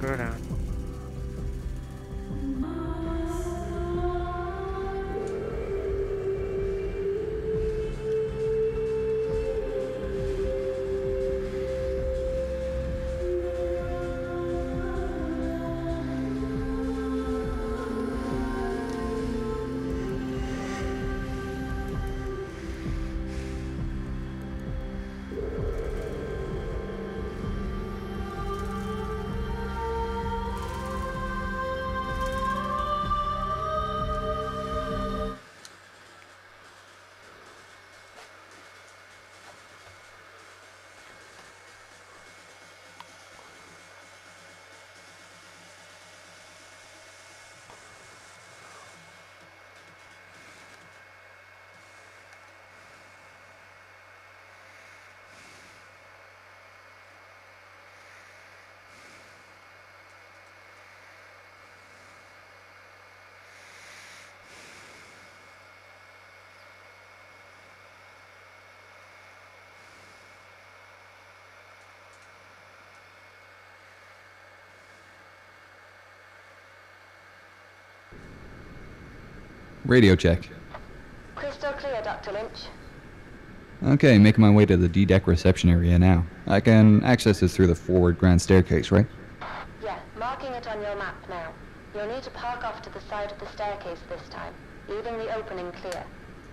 further. Radio check. Crystal clear, Dr. Lynch. Okay, making my way to the D-deck reception area now. I can access this through the forward grand staircase, right? Yeah, marking it on your map now. You'll need to park off to the side of the staircase this time, leaving the opening clear.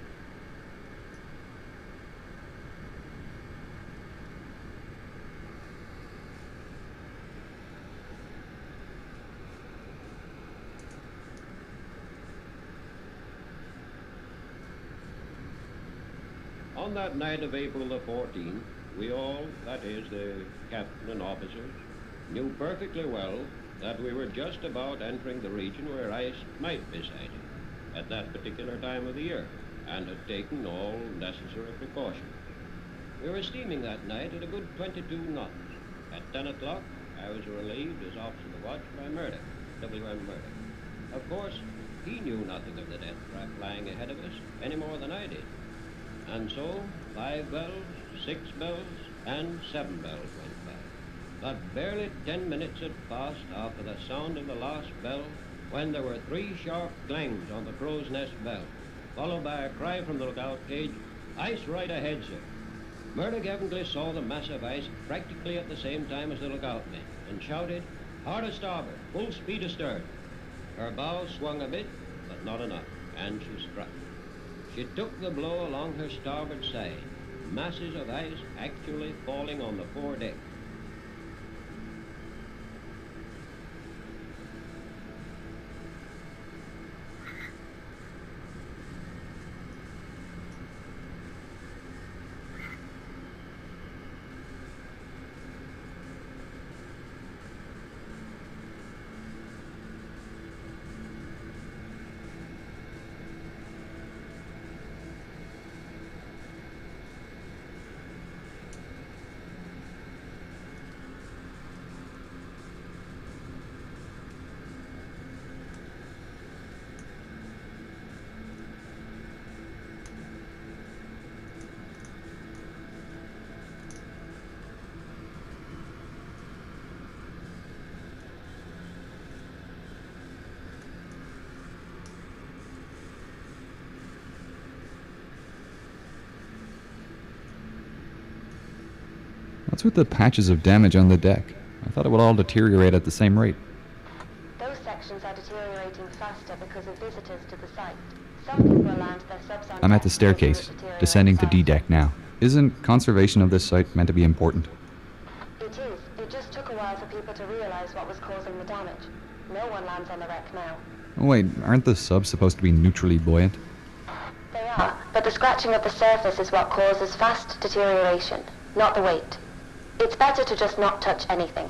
On that night of April the 14th, we all, that is, the captain and officers, knew perfectly well that we were just about entering the region where ice might be sighted at that particular time of the year, and had taken all necessary precautions. We were steaming that night at a good 22 knots. At 10 o'clock, I was relieved as officer of the watch by Murdoch, W.M. Murdoch. Of course, he knew nothing of the death trap lying ahead of us, any more than I did. And so, 5 bells, 6 bells, and 7 bells went by. But barely 10 minutes had passed after the sound of the last bell when there were 3 sharp clangs on the crow's nest bell, followed by a cry from the lookout cage, "Ice right ahead, sir." Murdoch evidently saw the massive ice practically at the same time as the lookout men, and shouted, "Hard a starboard, full speed astern." Her bow swung a bit, but not enough, and she struck. She took the blow along her starboard side, masses of ice actually falling on the foredeck. What's with the patches of damage on the deck? I thought it would all deteriorate at the same rate. Those sections are deteriorating faster because of visitors to the site. Some people land their subs on I'm at the deck, staircase, making it deteriorate descending to faster. D-deck now. Isn't conservation of this site meant to be important? It is. It just took a while for people to realize what was causing the damage. No one lands on the wreck now. Oh wait, aren't the subs supposed to be neutrally buoyant? They are, but the scratching of the surface is what causes fast deterioration, not the weight. It's better to just not touch anything.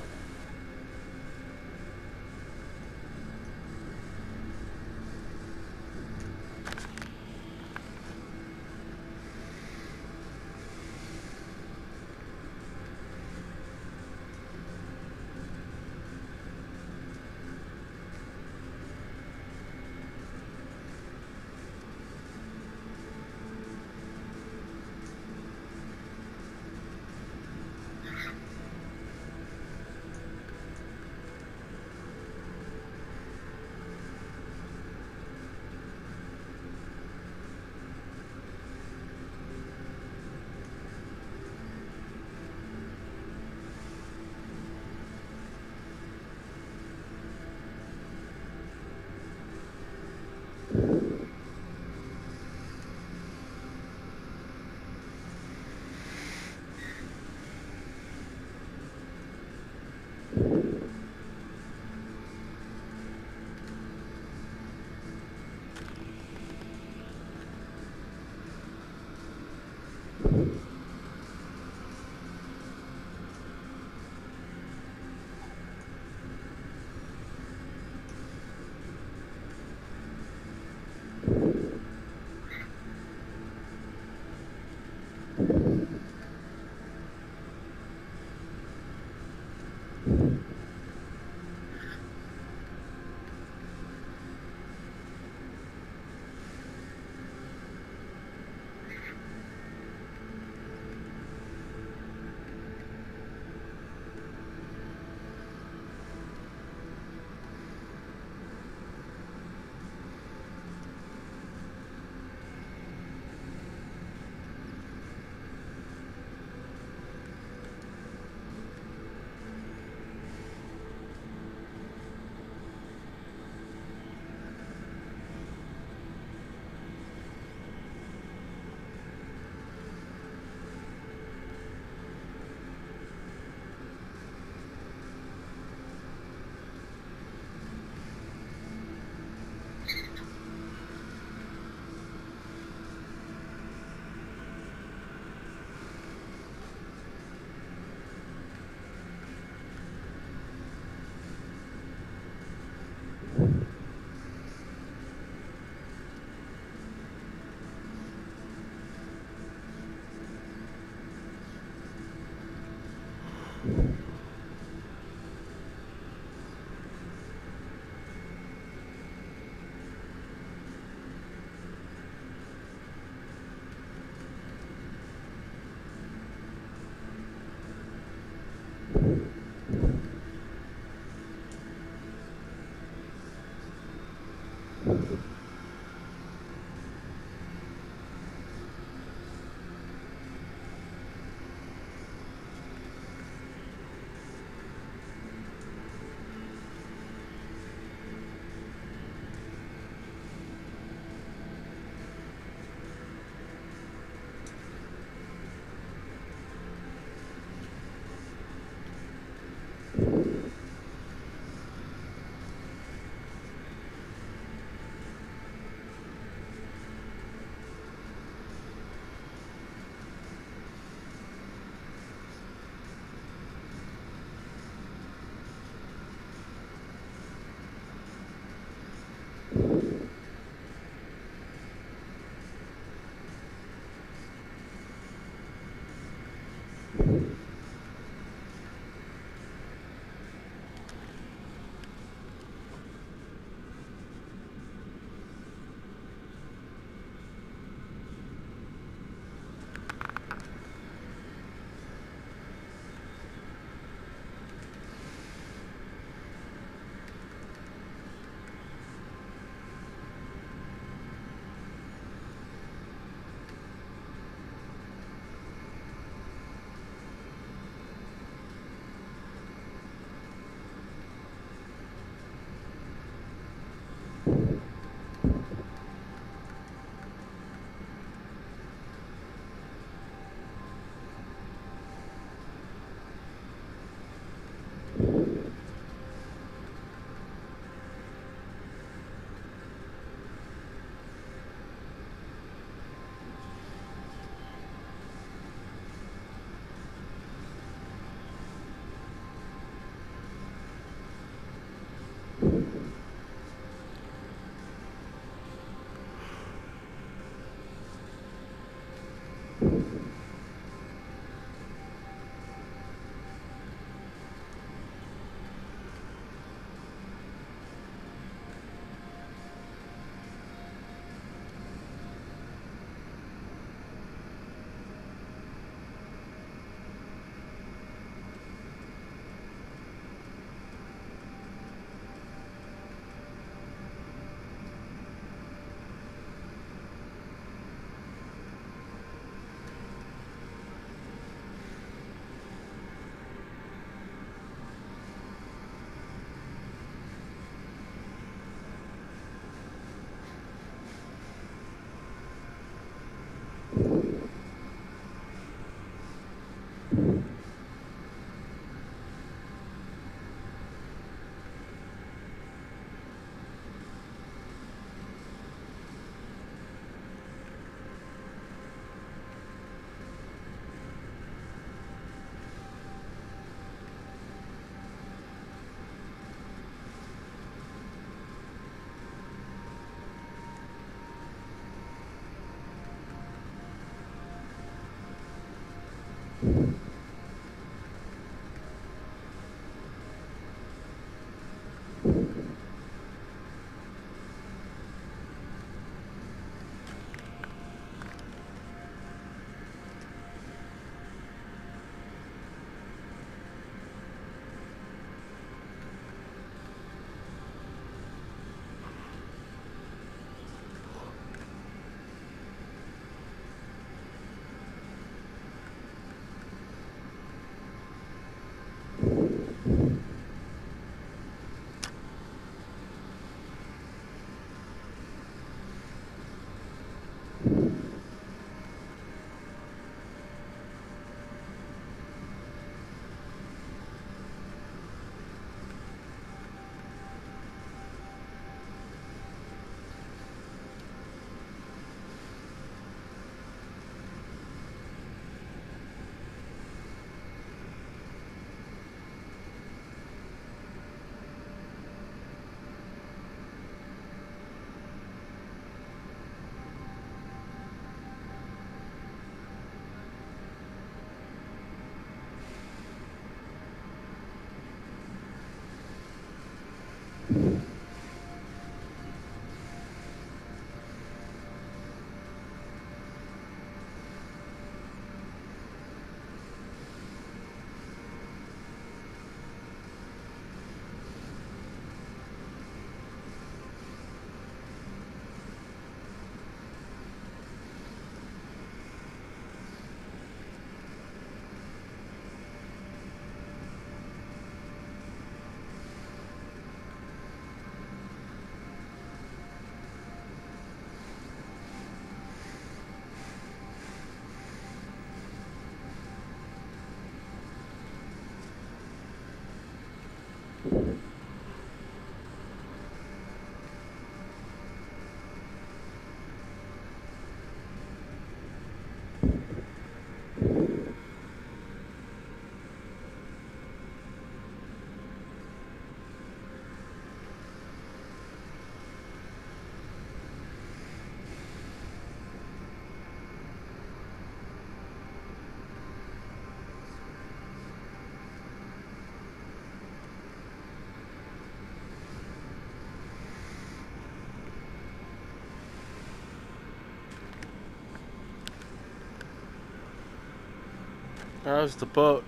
How's the book?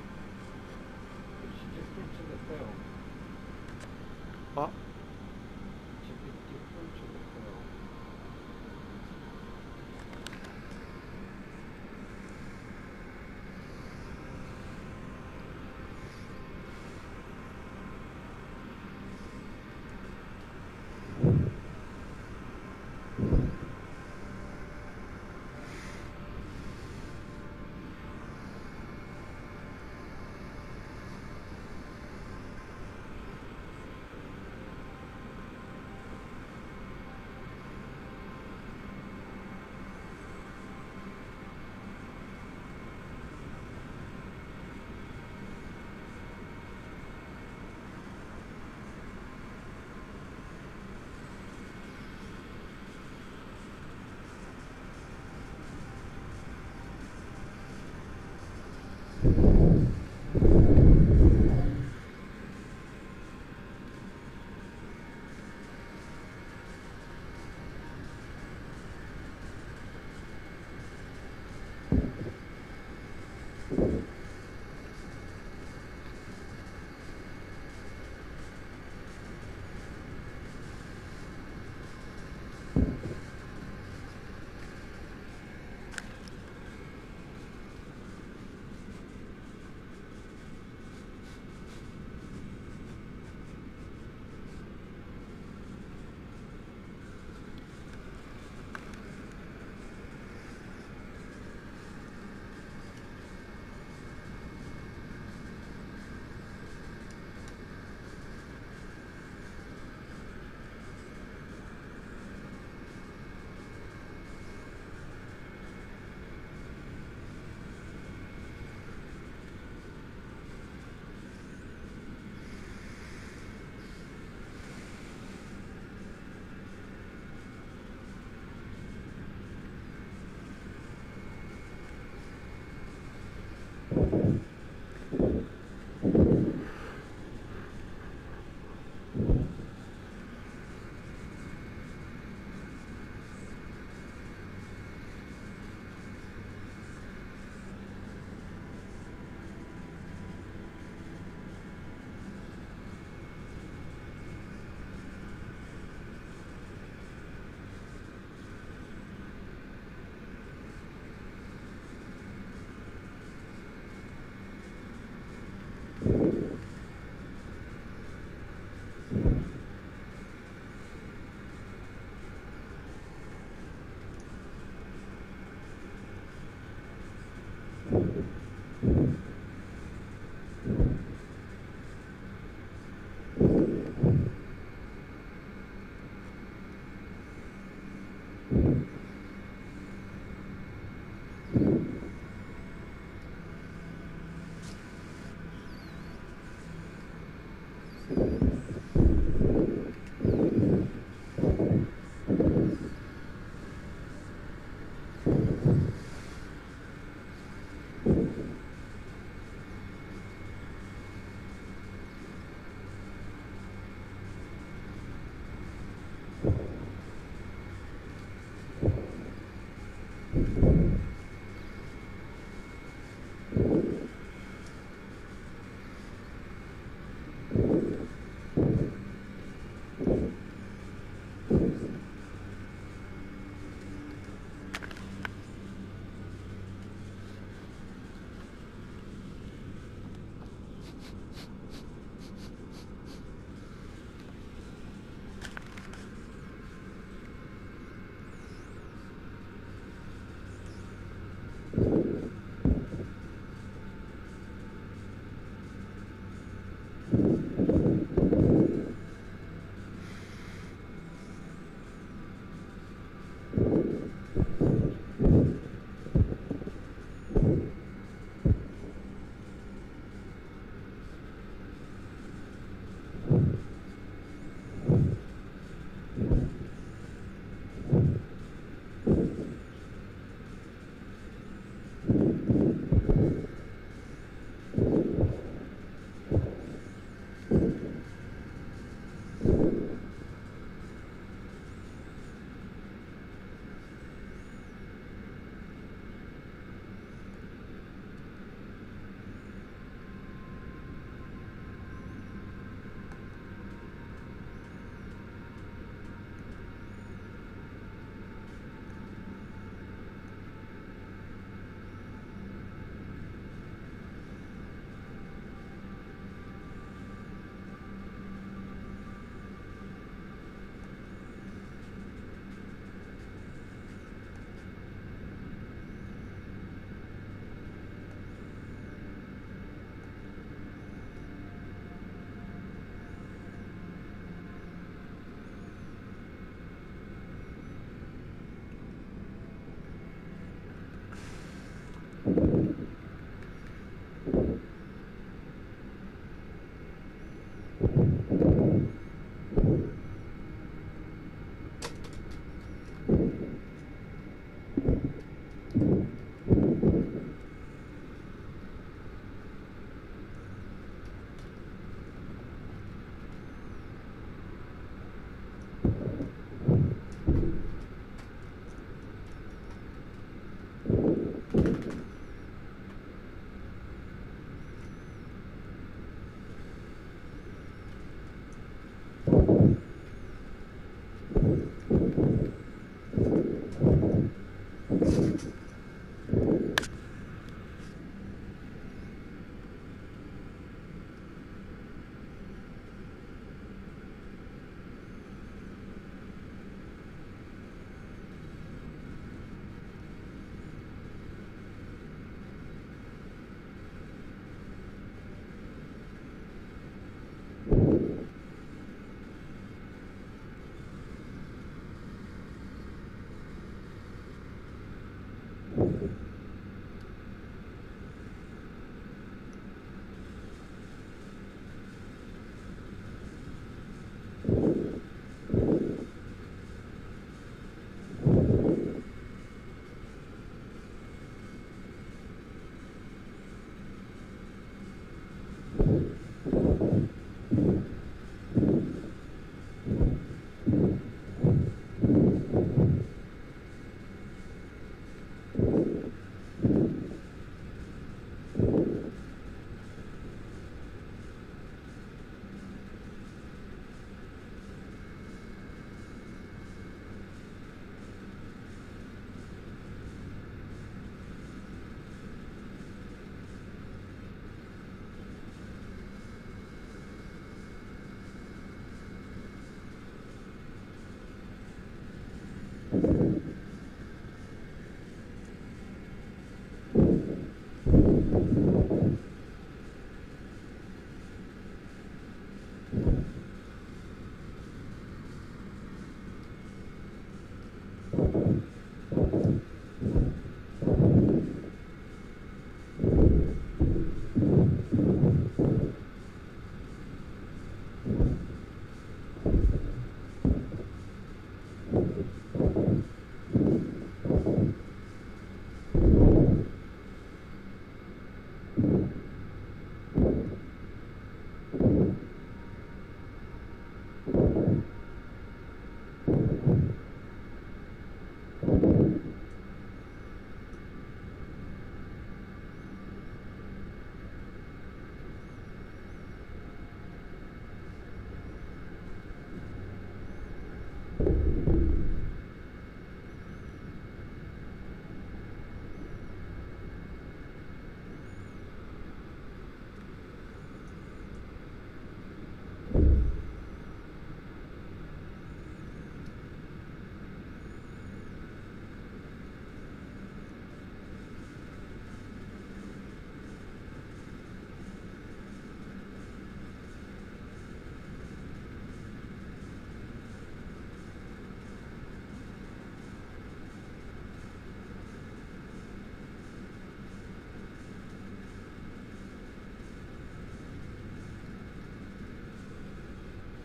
It's different to the film. What? It's a bit different to the film.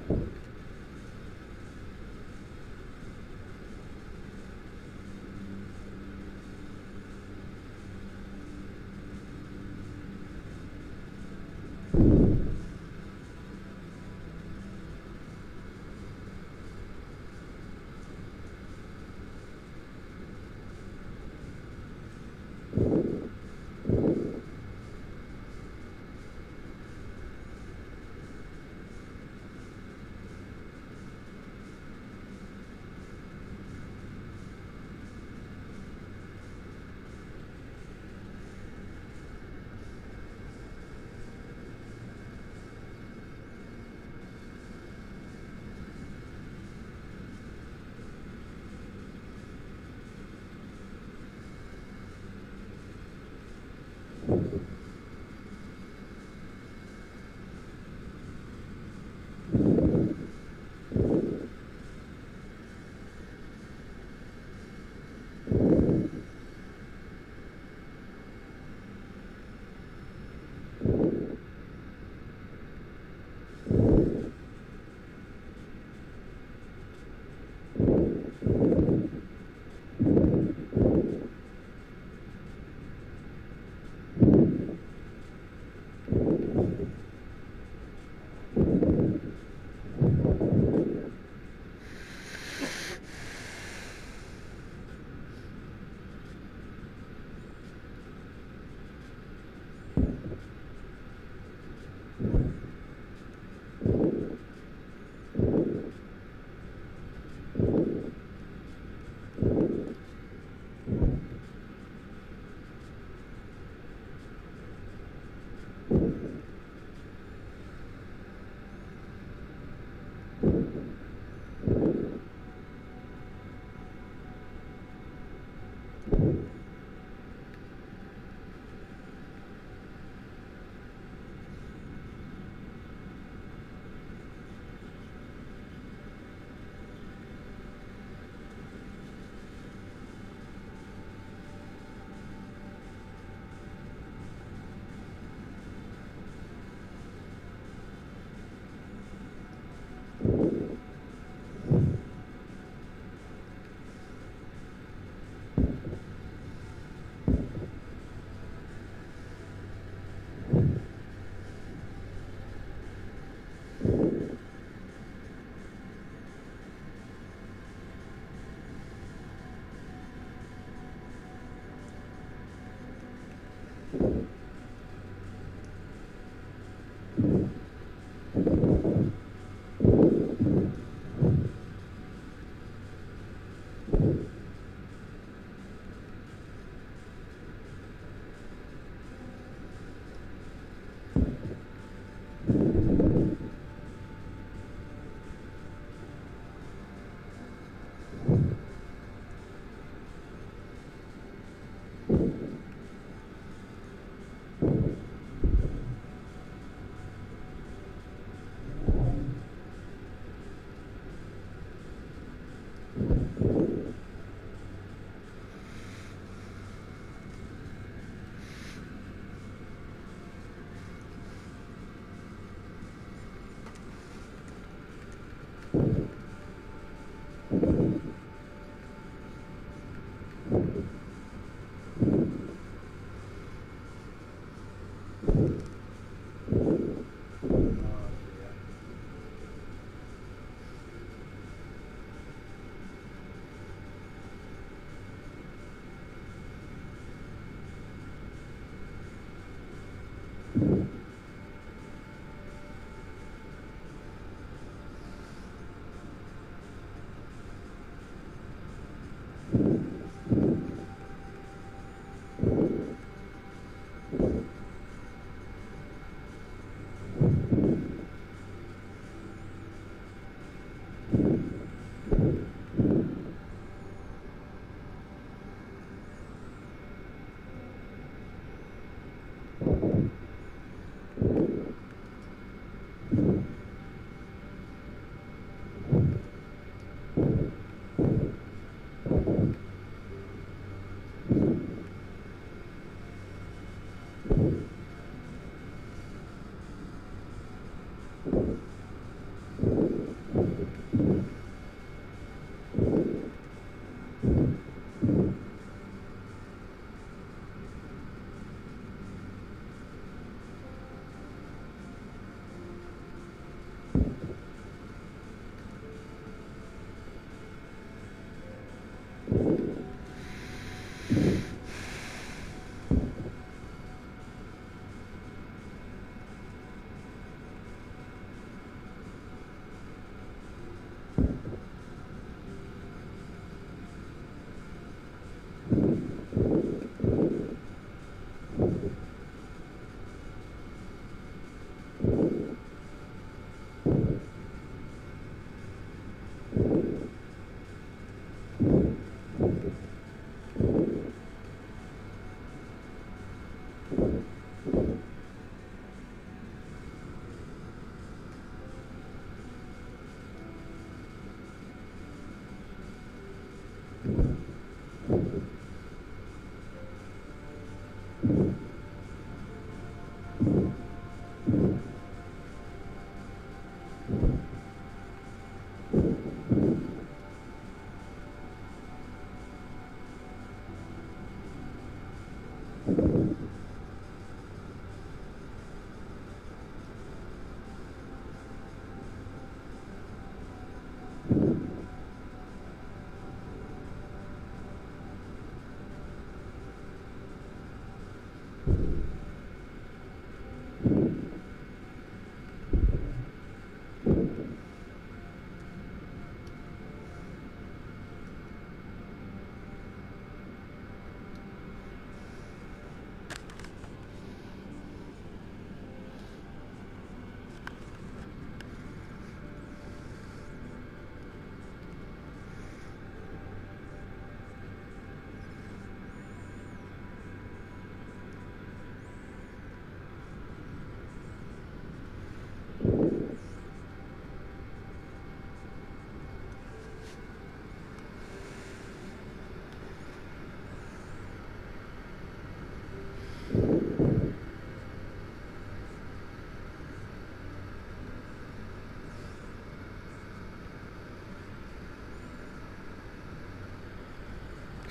you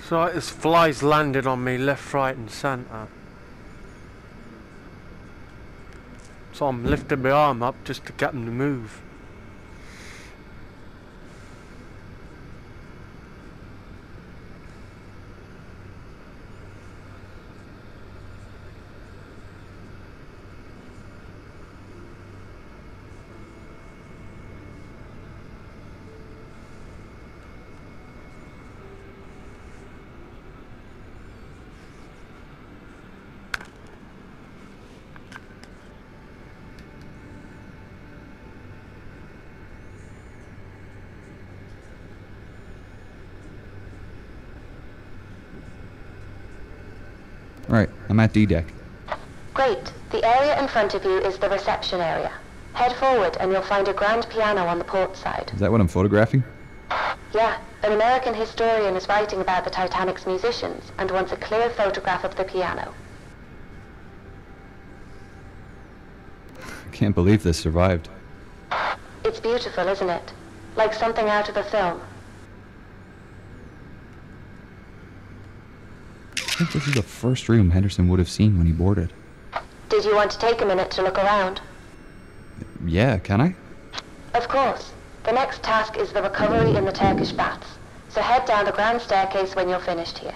So like there's flies landing on me left, right and centre. So I'm lifting my arm up just to get them to move. Right, I'm at D deck. Great. The area in front of you is the reception area. Head forward and you'll find a grand piano on the port side. Is that what I'm photographing? Yeah, an American historian is writing about the Titanic's musicians and wants a clear photograph of the piano. Can't believe this survived. It's beautiful, isn't it? Like something out of a film. I think this is the first room Henderson would have seen when he boarded. Did you want to take a minute to look around? Yeah, can I? Of course. The next task is the recovery in the Turkish baths. So head down the grand staircase when you're finished here.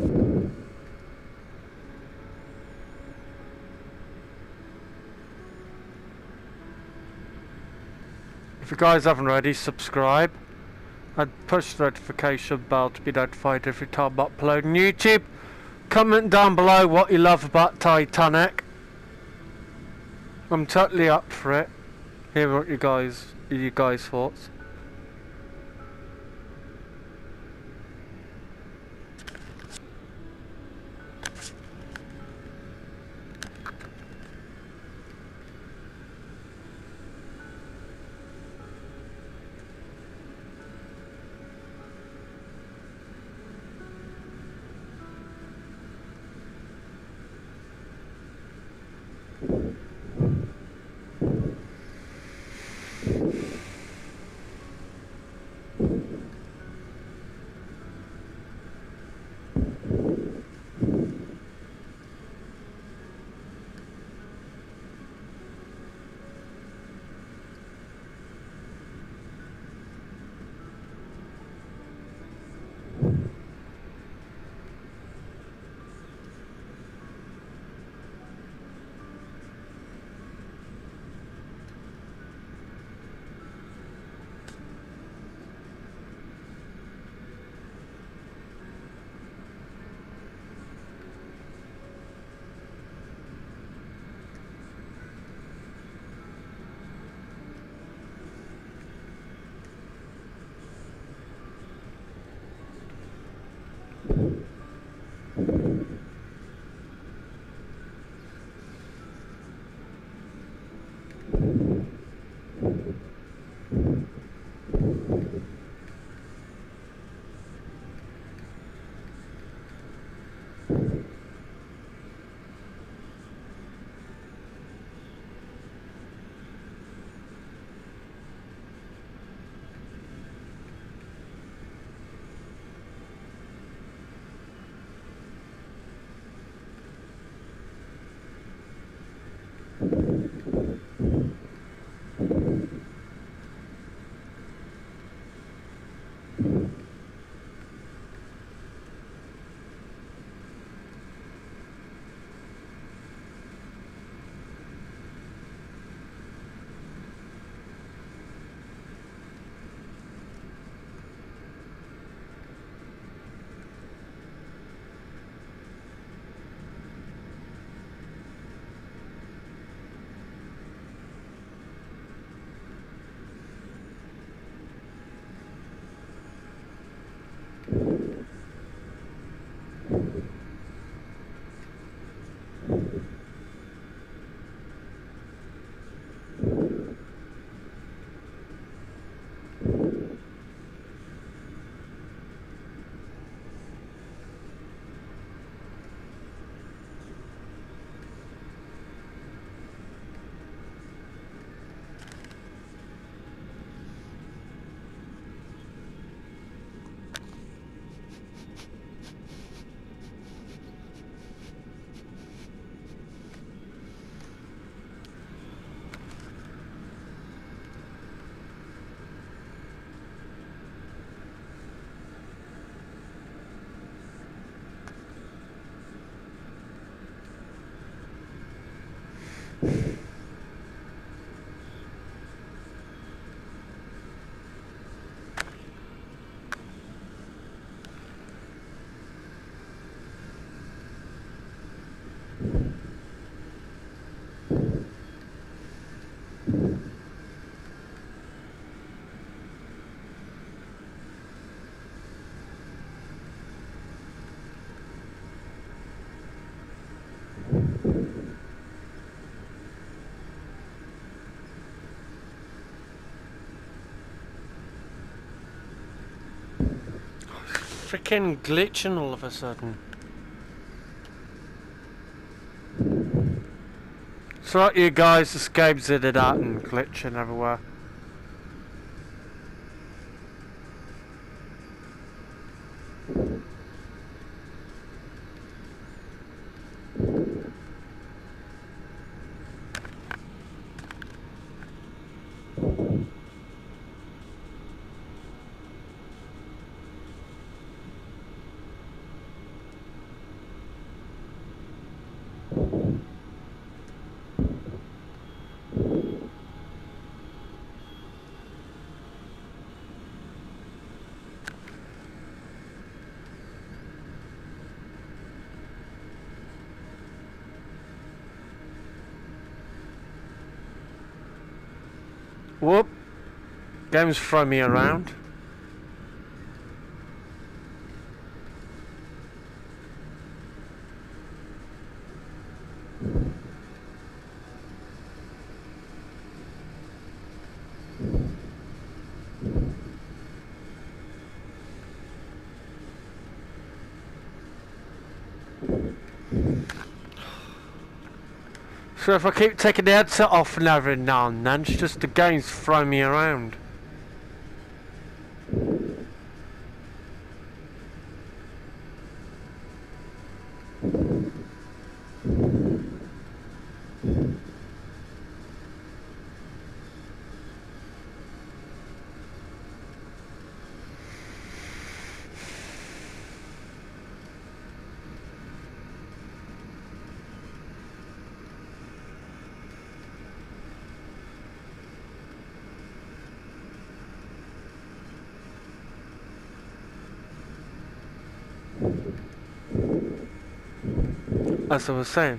If you guys haven't already, subscribe and push the notification bell to be notified every time I upload on YouTube. Comment down below what you love about Titanic. I'm totally up for it. Hear what you guys thoughts. freaking glitching all of a sudden. It's like you guys escaped it out and glitching everywhere. Whoop. Game's throwing me around. So if I keep taking the headset off and every now and then, it's just the game's throwing me around. As I was saying.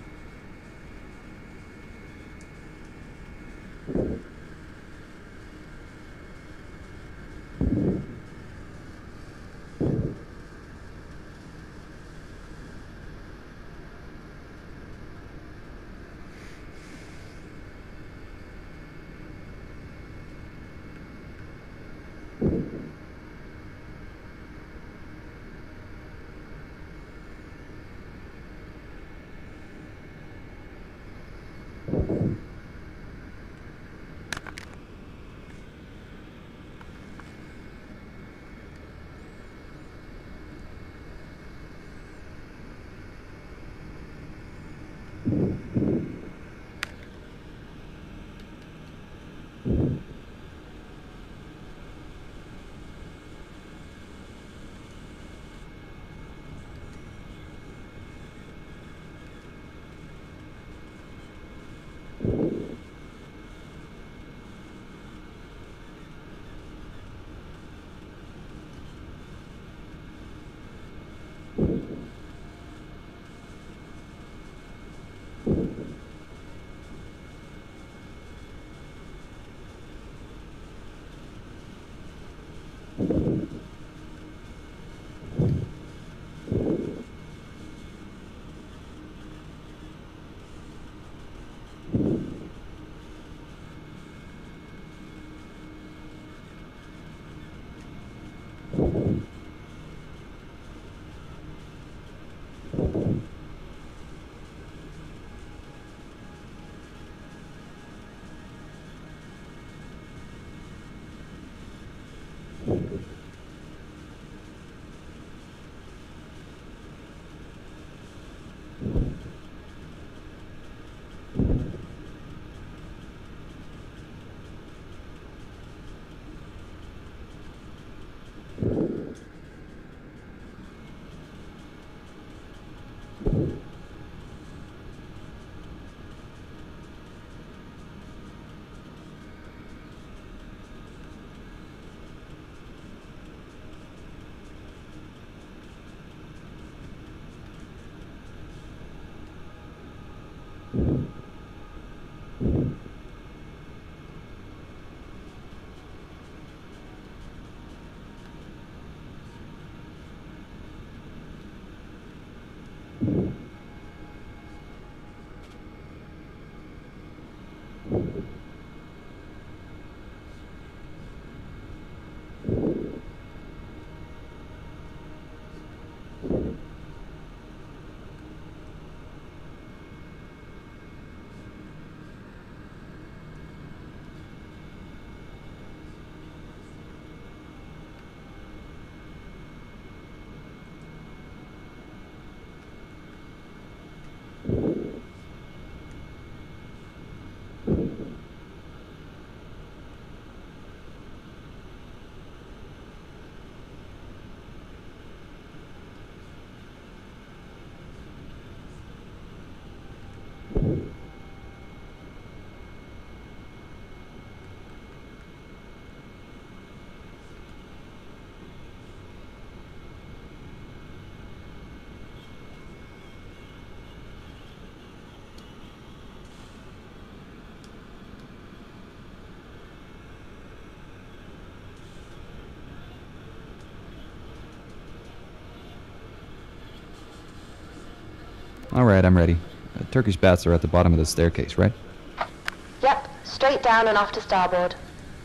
Alright, I'm ready. Turkish baths are at the bottom of the staircase, right? Yep, straight down and off to starboard.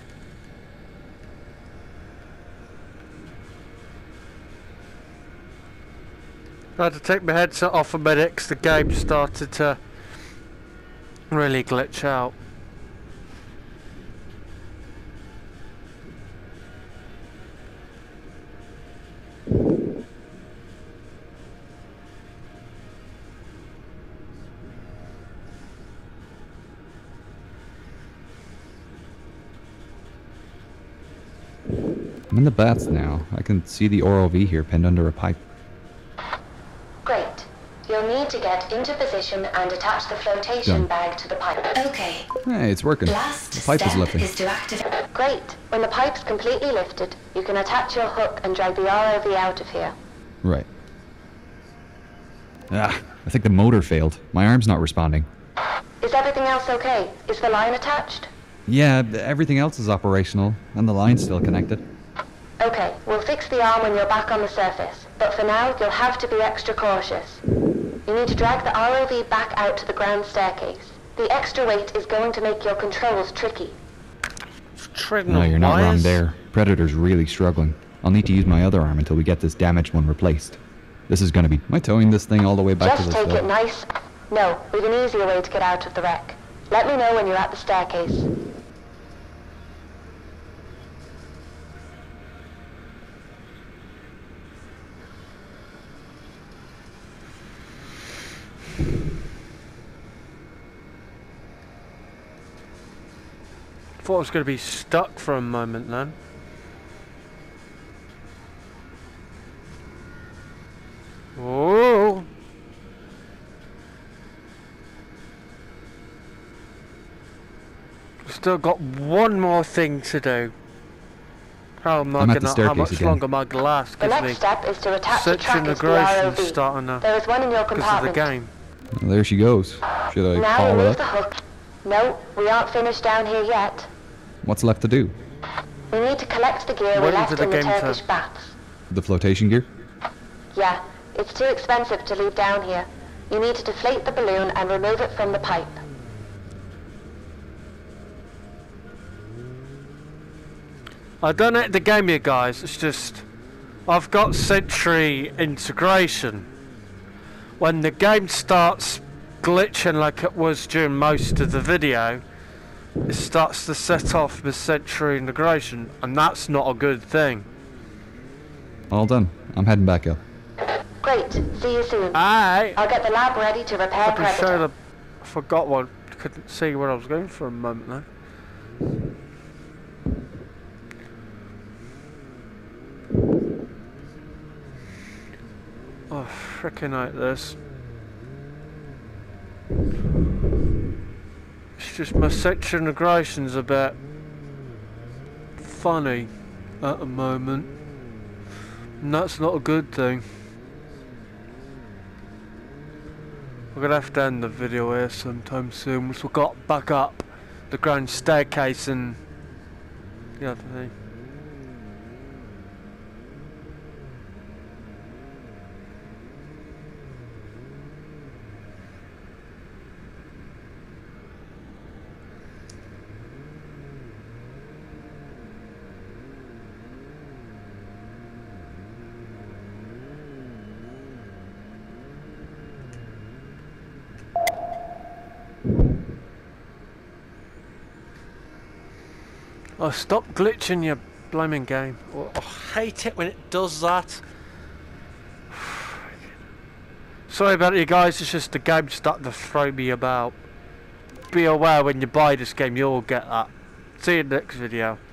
I had to take my headset off a minute 'cause the game started to really glitch out. I'm in the baths now. I can see the oral V here pinned under a pipe. Great. You'll need to get into position and attach the flotation Done. bag to the pipe. Okay. Hey, it's working. Last The pipe is step lifting. is to activate. Great. When the pipe's completely lifted, you can attach your hook and drag the ROV out of here. Right. Ah, I think the motor failed. My arm's not responding. Is everything else okay? Is the line attached? Yeah, everything else is operational, and the line's still connected. Okay, we'll fix the arm when you're back on the surface, but for now, you'll have to be extra cautious. You need to drag the ROV back out to the ground staircase. The extra weight is going to make your controls tricky. No, you're not wrong there. Predator's really struggling. I'll need to use my other arm until we get this damaged one replaced. This is gonna be... Am I towing this thing all the way back Just to the take it floor? nice. No, we've an easier way to get out of the wreck. Let me know when you're at the staircase. Thought I was going to be stuck for a moment then. Oh! Still got one more thing to do. How am I I'm at the gonna? How staircase much again. longer my glass The gives me? next step is to attach the Such trackers to the integration ROV. starting to There is one in your because of the compartment. game. Well, there she goes. Should I Now call her remove the up? hook. No, we aren't finished down here yet. What's left to do? We need to collect the gear we Waiting left for the in the game to- Turkish baths. The flotation gear? Yeah, it's too expensive to leave down here. You need to deflate the balloon and remove it from the pipe. I don't hate the game here, guys. It's just I've got Sentry integration. When the game starts glitching like it was during most of the video, it starts to set off the Sentry integration, and that's not a good thing. All done. I'm heading back up. Great, see you soon. Aye. I'll get the lab ready to repair Probably showed Predator. up. I forgot one. Couldn't see where I was going for a moment though. Oh, frickin' hate this. It's just my section integration's a bit funny at the moment. And that's not a good thing. We're gonna have to end the video here sometime soon once we've got back up the grand staircase and the other thing. Oh, stop glitching your blaming game. Oh, I hate it when it does that. Sorry about it, you guys. It's just the game starting to throw me about. Be aware when you buy this game, you'll get that. See you in the next video.